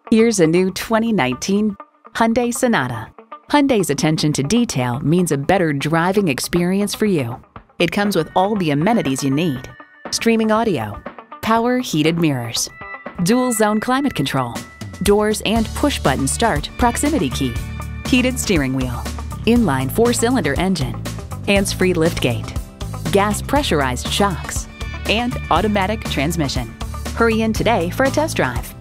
Here's a new 2019 Hyundai Sonata. Hyundai's attention to detail means a better driving experience for you. It comes with all the amenities you need: streaming audio, power heated mirrors, dual zone climate control, doors and push-button start proximity key, heated steering wheel, inline 4-cylinder engine, hands-free liftgate, gas pressurized shocks, and automatic transmission. Hurry in today for a test drive.